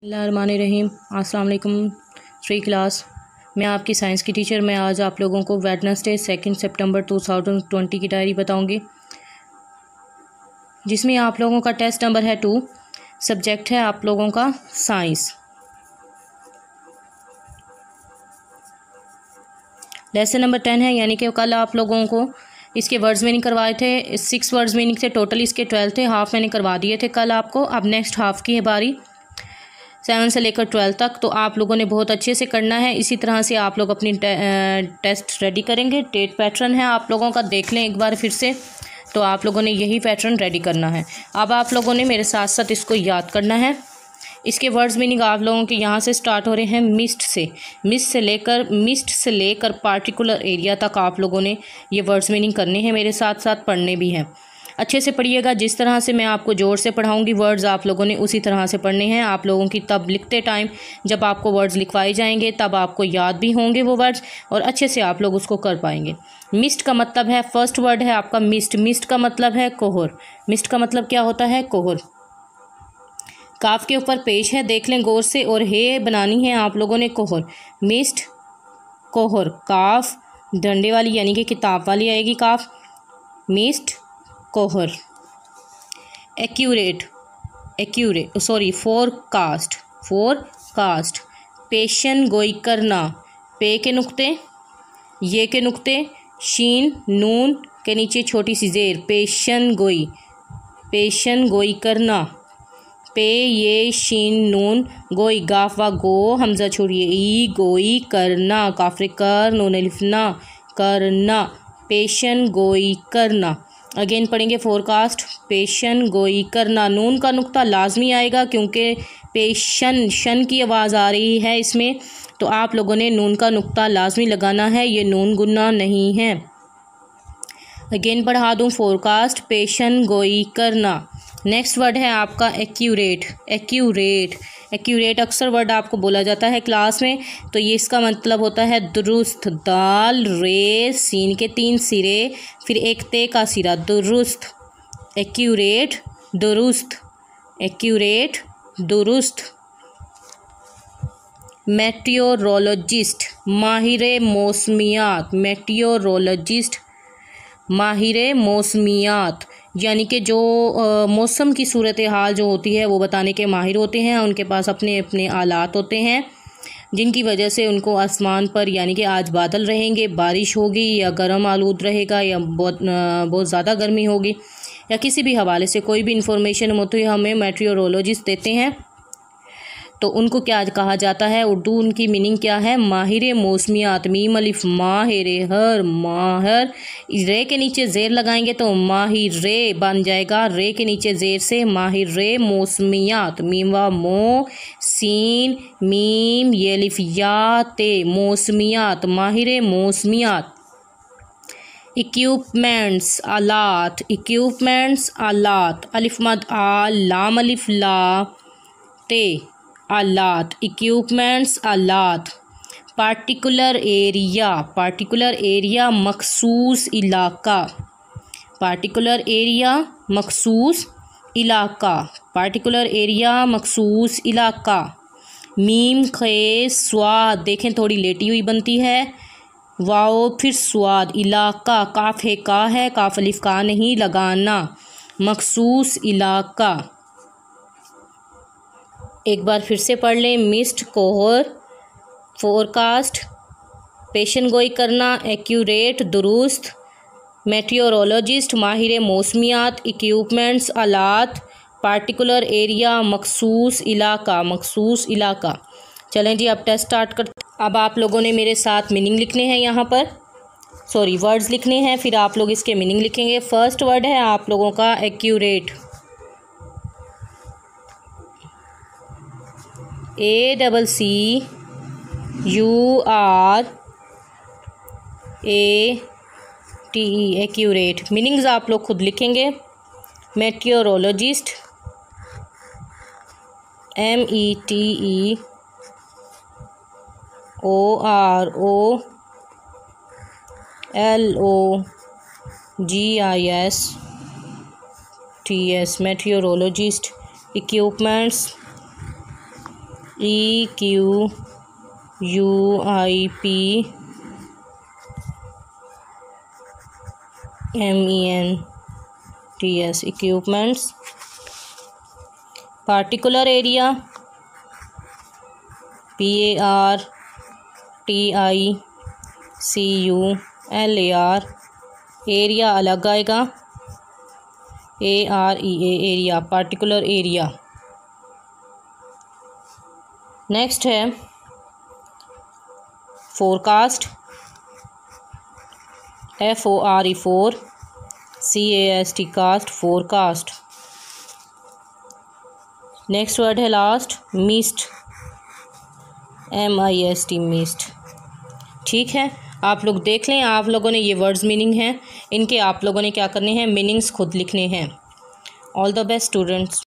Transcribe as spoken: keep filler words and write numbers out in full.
बिस्मिल्लाहिर्रहमानिर्रहीम। अस्सलाम वालेकुम थ्री क्लास। मैं आपकी साइंस की टीचर। मैं आज आप लोगों को वेडनेसडे सेकंड सितंबर टू थाउजेंड ट्वेंटी की डायरी बताऊंगी, जिसमें आप लोगों का टेस्ट नंबर है टू। सब्जेक्ट है आप लोगों का साइंस। लेसन नंबर टेन है, यानी कि कल आप लोगों को इसके वर्ड्स मीनिंग करवाए थे। सिक्स वर्ड्स मीनिंग थे टोटल, इसके ट्वेल्व थे। हाफ मैंने करवा दिए थे कल आपको। अब नेक्स्ट हाफ की है बारी, सेवन से लेकर ट्वेल्व तक। तो आप लोगों ने बहुत अच्छे से करना है। इसी तरह से आप लोग अपनी टे, टेस्ट रेडी करेंगे। डेट पैटर्न है आप लोगों का, देख लें एक बार फिर से। तो आप लोगों ने यही पैटर्न रेडी करना है। अब आप लोगों ने मेरे साथ साथ इसको याद करना है। इसके वर्ड्स मीनिंग आप लोगों के यहाँ से स्टार्ट हो रहे हैं मिस्ट से। मिस्ट से लेकर मिस्ट से लेकर पार्टिकुलर एरिया तक आप लोगों ने ये वर्ड्स मीनिंग करने हैं, मेरे साथ साथ पढ़ने भी हैं। अच्छे से पढ़िएगा। जिस तरह से मैं आपको जोर से पढ़ाऊंगी वर्ड्स आप लोगों ने उसी तरह से पढ़ने हैं। आप लोगों की तब लिखते टाइम जब आपको वर्ड्स लिखवाए जाएंगे तब आपको याद भी होंगे वो वर्ड्स, और अच्छे से आप लोग उसको कर पाएंगे। मिस्ट का मतलब है, फर्स्ट वर्ड है आपका मिस्ट। मिस्ट का मतलब है कोहर। मिस्ट का मतलब क्या होता है? कोहर। काफ के ऊपर पेश है, देख लें गौर से, और हे बनानी है आप लोगों ने कोहर। मिस्ट कोहर। काफ डंडे वाली यानी कि किताब वाली आएगी काफ। मिस्ट कोहर। Accurate accurate sorry forecast forecast. पेशन गोई करना। पे के नुक्ते, ये के नुक्ते, शीन नून के नीचे छोटी सी जेर। पेशन गोई पेशन गोई करना। पे ये शीन नून गोई गाफ व गो हमजा छोड़िए ई गोई करना। काफरे कर नून लिफना करना। पेशन गोई करना। अगेन पढ़ेंगे फोरकास्ट। पेशन गोई करना। नून का नुक्ता लाजमी आएगा क्योंकि पेशन शन की आवाज़ आ रही है इसमें, तो आप लोगों ने नून का नुक्ता लाजमी लगाना है। ये नून गुन्ना नहीं है। अगेन पढ़ा दूँ फोरकास्ट। पेशन गोई करना। नेक्स्ट वर्ड है आपका एक्यूरेट। एक्यूरेट एक्यूरेट अक्सर वर्ड आपको बोला जाता है क्लास में, तो ये इसका मतलब होता है दुरुस्त। दाल रे सीन के तीन सिरे, फिर एक ते का सिरा। दुरुस्त। एक्यूरेट दुरुस्त। एक्यूरेट दुरुस्त। मेटियोरोलॉजिस्ट माहिर मौसमियात। मेटियोरोलॉजिस्ट माहिर मौसमियात, यानी कि जो मौसम की सूरत हाल जो होती है वो बताने के माहिर होते हैं। उनके पास अपने अपने आलात होते हैं जिनकी वजह से उनको आसमान पर, यानी कि आज बादल रहेंगे, बारिश होगी, या गर्म आलूद रहेगा, या बहुत बहुत ज़्यादा गर्मी होगी, या किसी भी हवाले से कोई भी इंफॉर्मेशन होती है हमें मेट्रियोरोलॉजिस्ट देते हैं। तो उनको क्या कहा जाता है? उर्दू उनकी मीनिंग क्या है? माहिर मौसमियात। मीम अलिफ माहिर हर माहर। रे के नीचे जेर लगाएंगे तो माहिर रे बन जाएगा। रे के नीचे जेर से माहिर रे मौसमियात। मीम व मो सीन मीम ये अलिफ या ते मौसमियात। माहिर मौसमियात। इक्विपमेंट्स आलात। इक्विपमेंट्स आलात। अलिफ मद आ लाम अलिफ ला ते आलात। इक्विपमेंट्स आलात। Particular area. पार्टिकुलर एरिया मखसूस इलाका। पार्टिकुलर एरिया मखसूस इलाका। पार्टिकुलर एरिया मखसूस इलाका। मीम खे स्वाद, देखें थोड़ी लेटी हुई बनती है। वाओ फिर स्वाद। इलाका काफ है का है, काफ अलिफ का नहीं लगाना। मखसूस इलाका। एक बार फिर से पढ़ लें। मिस्ट कोहर। फोरकास्ट। पेशन गोई करना। एक्यूरेट दुरुस्त। मेट्रियोरोलॉजिस्ट माहिर मौसमियात। इक्विपमेंट्स आलात। पार्टिकुलर एरिया मखसूस इलाका। मखसूस इलाका। चलें जी, अब टेस्ट स्टार्ट करते। अब आप लोगों ने मेरे साथ मीनिंग लिखने हैं, यहाँ पर सॉरी वर्ड्स लिखने हैं, फिर आप लोग इसके मीनिंग लिखेंगे। फर्स्ट वर्ड है आप लोगों का accurate. A double C U R A T E accurate. Meanings आप लोग खुद लिखेंगे। Meteorologist M E T E O R O L O G I S T S. Meteorologist. Equipments E Q U I P M E N T S, equipments. Particular area, P A R T I C U L A R, area अलग आएगा, A R E A, area, particular area. Next है forecast, F O R E fore, C A S T cast, forecast. Next word है last, mist, M I S T, mist. ठीक है, आप लोग देख लें, आप लोगों ने ये वर्ड्स मीनिंग हैं, इनके आप लोगों ने क्या करने हैं, मीनिंग्स खुद लिखने हैं। All the best students.